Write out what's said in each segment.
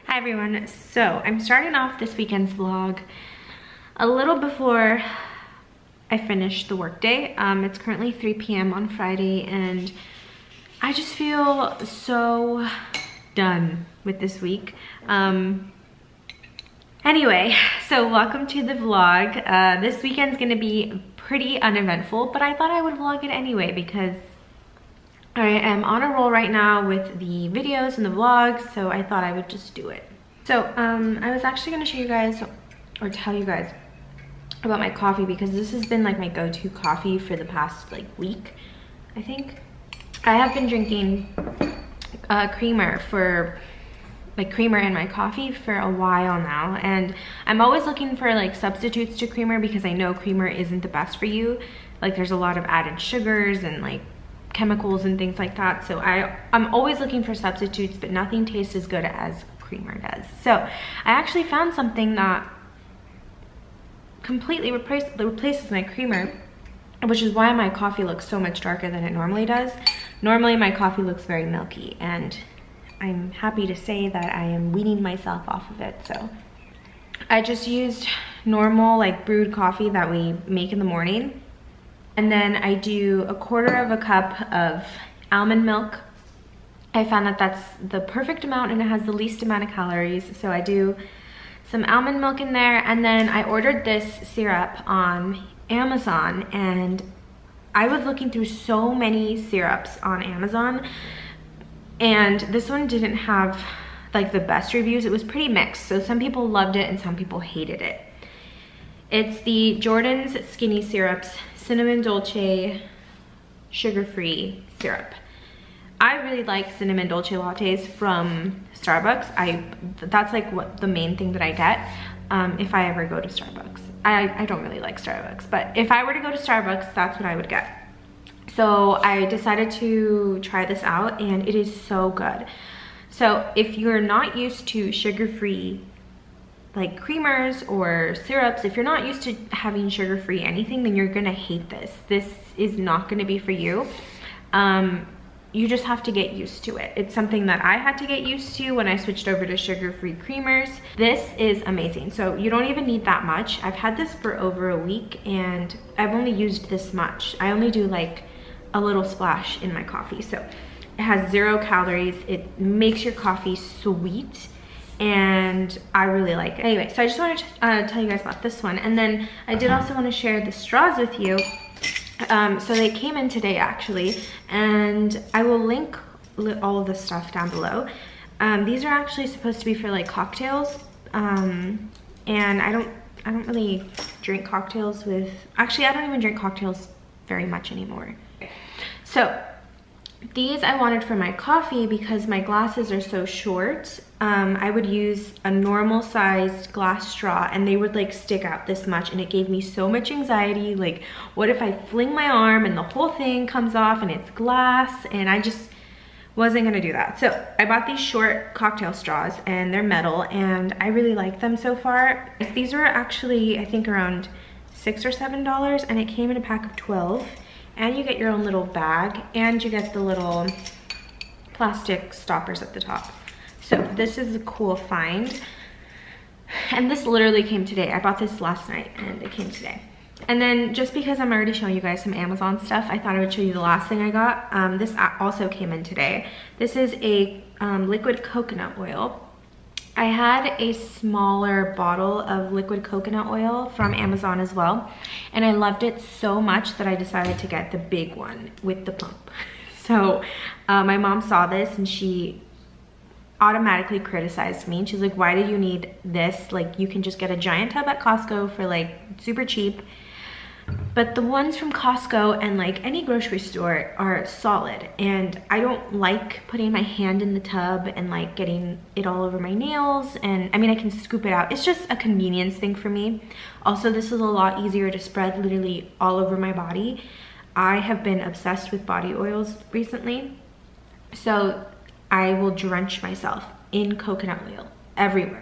Hi everyone, so I'm starting off this weekend's vlog a little before I finish the workday. It's currently 3 p.m. on Friday and I just feel so done with this week. Anyway, so welcome to the vlog. This weekend's gonna be pretty uneventful, but I thought I would vlog it anyway because I am on a roll right now with the videos and the vlogs, so I thought I would just do it. So I was actually going to show you guys or tell you guys about my coffee because this has been like my go-to coffee for the past like week, I think. I have been drinking creamer in my coffee for a while now, and I'm always looking for like substitutes to creamer because I know creamer isn't the best for you. Like there's a lot of added sugars and like chemicals and things like that, so I'm always looking for substitutes, but nothing tastes as good as creamer does. So I actually found something that completely replaces my creamer, which is why my coffee looks so much darker than it normally does. Normally my coffee looks very milky, and I'm happy to say that I am weaning myself off of it. So I just used normal like brewed coffee that we make in the morning. And then I do 1/4 cup of almond milk. I found that that's the perfect amount and it has the least amount of calories. So I do some almond milk in there. And then I ordered this syrup on Amazon, and I was looking through so many syrups on Amazon, and this one didn't have like the best reviews. It was pretty mixed. So some people loved it and some people hated it. It's the Jordan's Skinny Syrups Cinnamon Dolce sugar-free syrup. I really like cinnamon dolce lattes from Starbucks. That's like what the main thing that I get if I ever go to Starbucks. I don't really like Starbucks, but if I were to go to Starbucks, that's what I would get. So I decided to try this out, and it is so good. So if you're not used to sugar-free like creamers or syrups, if you're not used to having sugar-free anything, then you're gonna hate this. This is not gonna be for you. You just have to get used to it. It's something that I had to get used to when I switched over to sugar-free creamers. This is amazing. So you don't even need that much. I've had this for over a week and I've only used this much. I only do like a little splash in my coffee. So it has 0 calories. It makes your coffee sweet, and I really like it. Anyway, so I just wanted to tell you guys about this one, and then I did also want to share the straws with you. So they came in today actually, and I will link all of the stuff down below. These are actually supposed to be for like cocktails, and I don't really drink cocktails with, actually I don't even drink cocktails very much anymore. So these I wanted for my coffee because my glasses are so short. I would use a normal sized glass straw and they would like stick out this much, and it gave me so much anxiety. Like, what if I fling my arm and the whole thing comes off and it's glass? And I just wasn't gonna do that. So I bought these short cocktail straws, and they're metal, and I really like them so far. These were actually, I think, around $6 or $7, and it came in a pack of 12. And you get your own little bag, and you get the little plastic stoppers at the top. So this is a cool find. And this literally came today. I bought this last night and it came today. And then just because I'm already showing you guys some Amazon stuff, I thought I would show you the last thing I got. This also came in today. This is a liquid coconut oil. I had a smaller bottle of liquid coconut oil from Amazon as well, and I loved it so much that I decided to get the big one with the pump. So my mom saw this and she automatically criticized me, and she's like, why did you need this? Like, you can just get a giant tub at Costco for like super cheap. But the ones from Costco and like any grocery store are solid, and I don't like putting my hand in the tub and like getting it all over my nails. And I mean, I can scoop it out. It's just a convenience thing for me. Also, this is a lot easier to spread literally all over my body. I have been obsessed with body oils recently, so I will drench myself in coconut oil everywhere.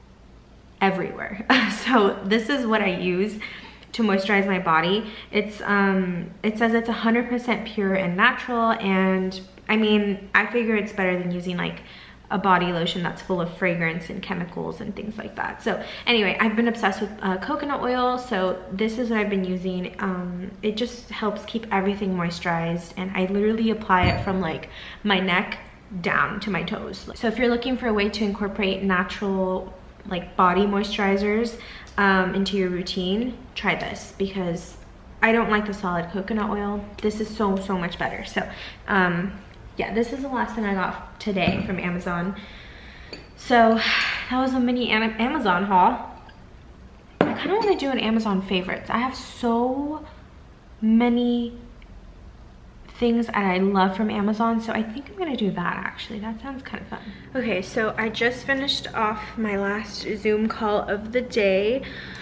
So this is what I use to moisturize my body. It's it says it's 100% pure and natural, and I mean, I figure it's better than using like a body lotion that's full of fragrance and chemicals and things like that. So anyway, I've been obsessed with coconut oil, so this is what I've been using. It just helps keep everything moisturized, and I literally apply it from like my neck down to my toes. So if you're looking for a way to incorporate natural like body moisturizers into your routine, try this, because I don't like the solid coconut oil. This is so much better. So yeah, this is the last thing I got today from Amazon. So that was a mini Amazon haul. I kind of want to do an Amazon favorites. I have so many things that I love from Amazon, so I think I'm gonna do that actually. That sounds kind of fun. Okay, so I just finished off my last Zoom call of the day.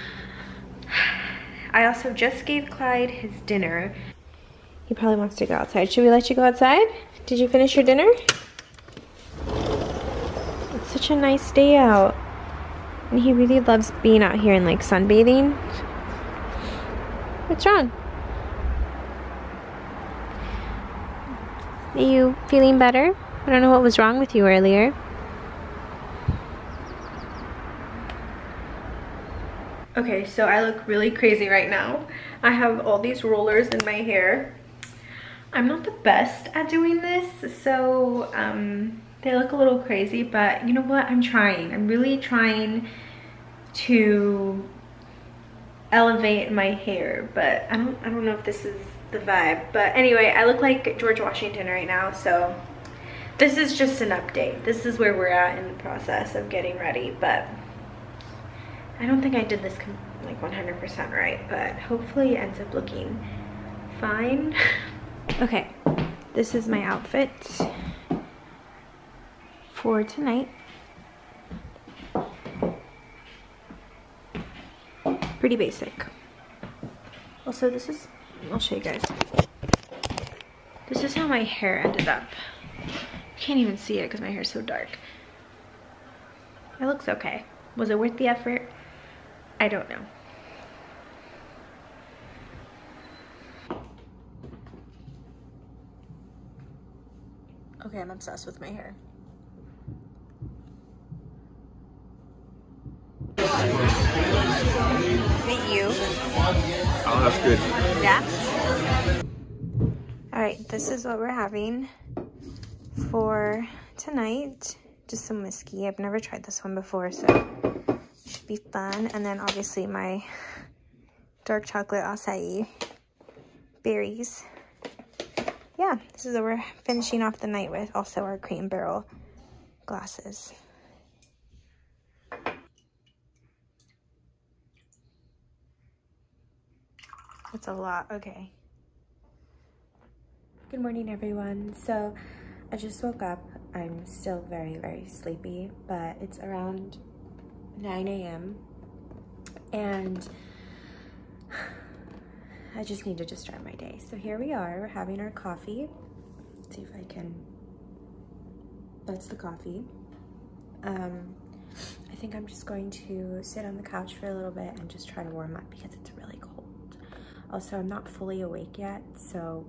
I also just gave Clyde his dinner. He probably wants to go outside. Should we let you go outside? Did you finish your dinner? It's such a nice day out. And he really loves being out here and like sunbathing. What's wrong? Are you feeling better? I don't know what was wrong with you earlier. Okay, so I look really crazy right now. I have all these rollers in my hair. I'm not the best at doing this, so they look a little crazy, but you know what? I'm trying. I'm really trying to elevate my hair, but I don't know if this is the vibe. But anyway, I look like George Washington right now, so this is just an update. This is where we're at in the process of getting ready, but I don't think I did this like 100% right, but hopefully it ends up looking fine. Okay, this is my outfit for tonight. Pretty basic. Also, this is, I'll show you guys. This is how my hair ended up. You can't even see it because my hair is so dark. It looks okay. Was it worth the effort? I don't know. Okay, I'm obsessed with my hair. Is it you? Oh, that's good. Yeah? Alright, this is what we're having for tonight. Just some whiskey. I've never tried this one before, so it should be fun. And then obviously my dark chocolate acai berries. Yeah, this is what we're finishing off the night with. Also our cream barrel glasses. That's a lot. Okay. Good morning, everyone. So I just woke up. I'm still very sleepy, but it's around 9 a.m. and I just need to just start my day. So here we are, we're having our coffee. Let's see if I can, that's the coffee. I think I'm just going to sit on the couch for a little bit and just try to warm up because it's really cold. Also, I'm not fully awake yet, so.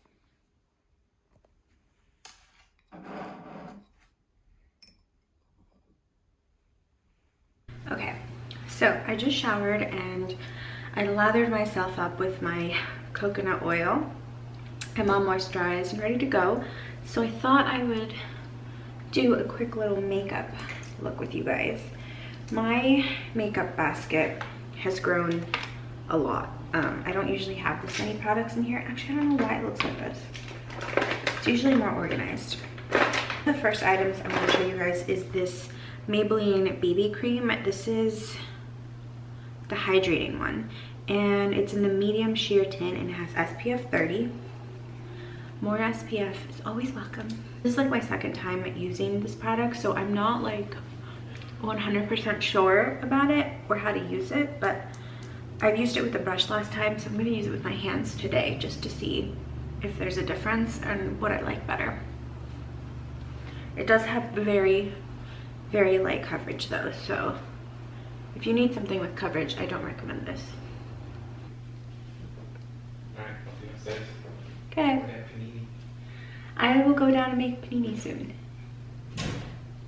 Okay, so I just showered and I lathered myself up with my coconut oil. I'm all moisturized and ready to go. So I thought I would do a quick little makeup look with you guys. My makeup basket has grown a lot. I don't usually have this many products in here. Actually, I don't know why it looks like this. It's usually more organized. The first items I'm gonna show you guys is this Maybelline BB cream. This is the hydrating one, and it's in the medium sheer tint and it has SPF 30. More SPF is always welcome. This is like my second time using this product, so I'm not like 100% sure about it or how to use it, but I've used it with a brush last time, so I'm gonna use it with my hands today just to see if there's a difference and what I like better. It does have very light coverage though, so if you need something with coverage, I don't recommend this. Alright, what do you say? Okay. I will go down and make panini soon.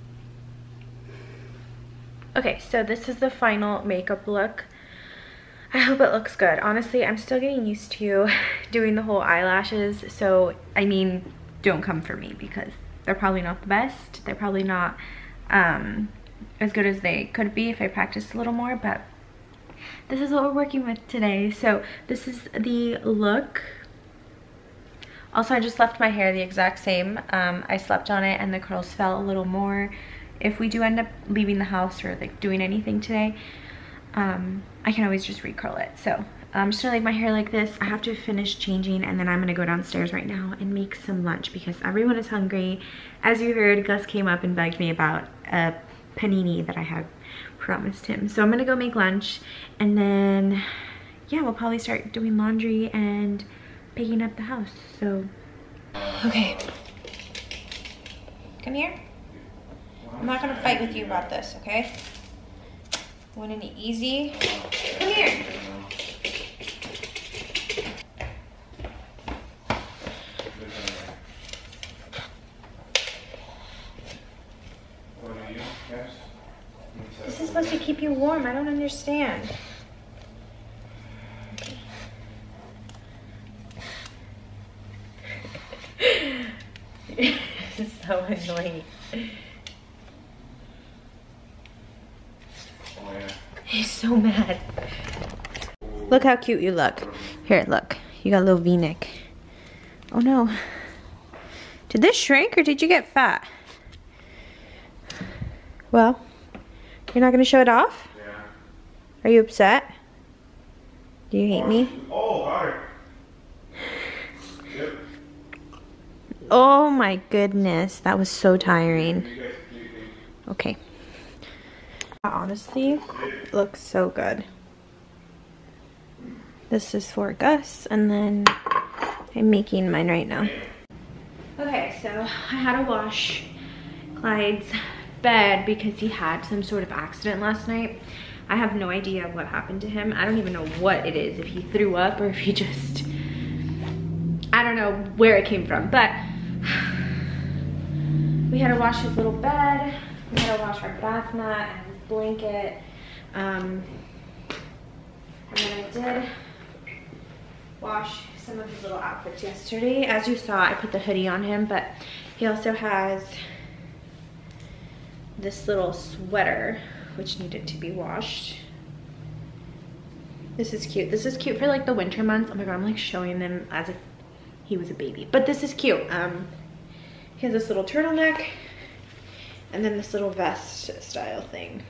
Okay, so this is the final makeup look. I hope it looks good. Honestly, I'm still getting used to doing the whole eyelashes. So, I mean, don't come for me because they're probably not the best. They're probably not as good as they could be if I practiced a little more, but this is what we're working with today. So this is the look. Also, I just left my hair the exact same. I slept on it and the curls fell a little more. If we do end up leaving the house or like doing anything today, I can always just recurl it. So I'm just gonna leave my hair like this. I have to finish changing and then I'm gonna go downstairs right now and make some lunch because everyone is hungry. As you heard, Gus came up and begged me about a panini that I had promised him. So I'm gonna go make lunch and then, yeah, we'll probably start doing laundry and picking up the house. So, okay. Come here. I'm not gonna fight with you about this, okay? Want any easy? Come here. This is supposed to keep you warm. I don't understand. This is so annoying. He's so mad. Look how cute you look. Here, look. You got a little V-neck. Oh no. Did this shrink or did you get fat? Well, you're not gonna show it off? Yeah. Are you upset? Do you hate me? Oh, alright. Yep. Oh my goodness, that was so tiring. Okay. Honestly, looks so good. This is for Gus, and then I'm making mine right now. Okay, so I had to wash Clyde's bed because he had some sort of accident last night. I have no idea what happened to him. I don't even know what it is, if he threw up or if he just, I don't know where it came from, but we had to wash his little bed. We had to wash our bath mat and his blanket. And then I did wash some of his little outfits yesterday. As you saw, I put the hoodie on him, but he also has this little sweater which needed to be washed. This is cute. This is cute for like the winter months. Oh my god, I'm like showing them as if he was a baby, but this is cute. He has this little turtleneck and then this little vest style thing.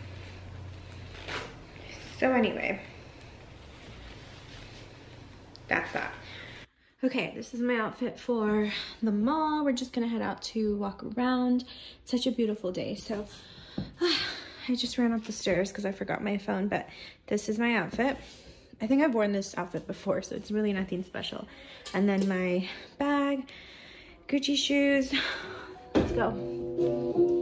So anyway, that's that. Okay, this is my outfit for the mall. We're just gonna head out to walk around. It's such a beautiful day. So I just ran up the stairs because I forgot my phone, but this is my outfit. I think I've worn this outfit before, so it's really nothing special. And then my bag, Gucci shoes. Let's go.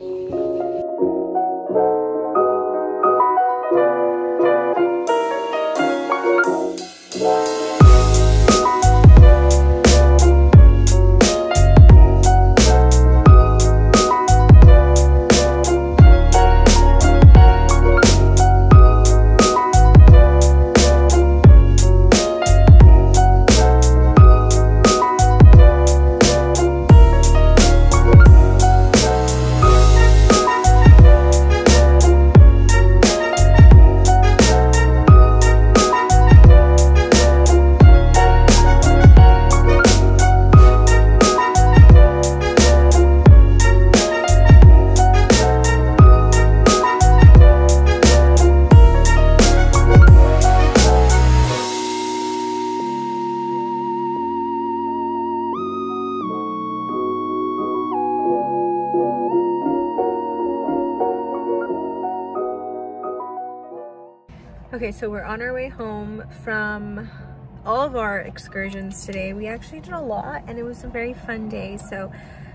Okay, so we're on our way home from all of our excursions today. We actually did a lot and it was a very fun day. So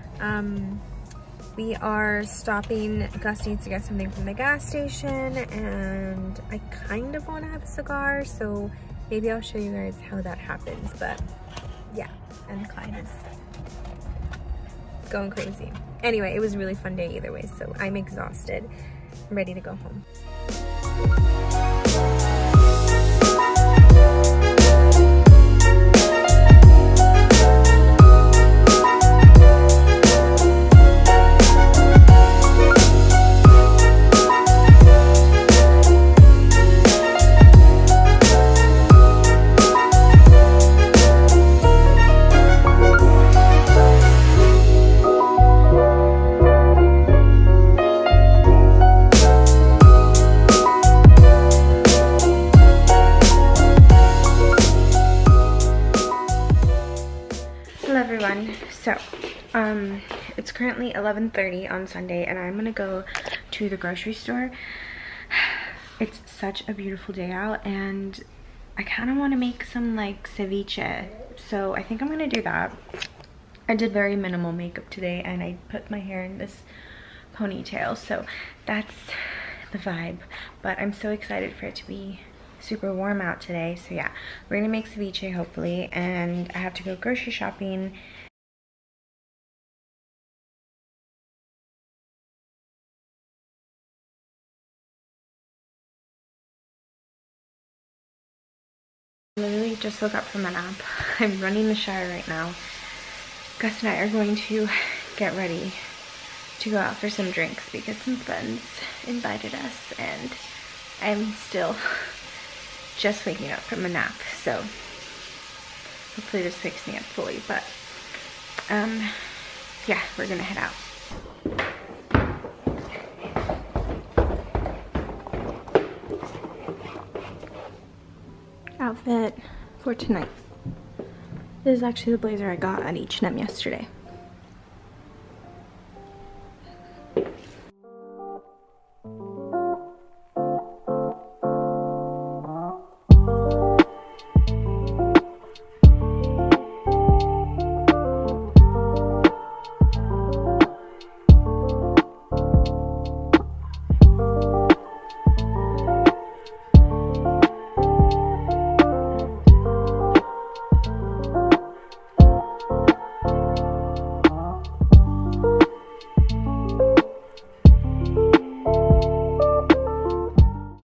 we are stopping. Gus needs to get something from the gas station and I kind of want to have a cigar, so maybe I'll show you guys how that happens. But yeah, and Clyde is going crazy. Anyway, it was a really fun day either way, so I'm exhausted. ready to go home. So, it's currently 11:30 on Sunday and I'm gonna go to the grocery store. It's such a beautiful day out and I kind of want to make some like ceviche, so I think I'm gonna do that. I did very minimal makeup today and I put my hair in this ponytail, so that's the vibe. But I'm so excited for it to be super warm out today, so yeah, we're gonna make ceviche hopefully, and I have to go grocery shopping. I literally just woke up from a nap. I'm running the shower right now. Gus and I are going to get ready to go out for some drinks because some friends invited us and I'm still just waking up from a nap, so hopefully this wakes me up fully. But yeah, we're gonna head out. Outfit for tonight. This is actually the blazer I got at H&M yesterday.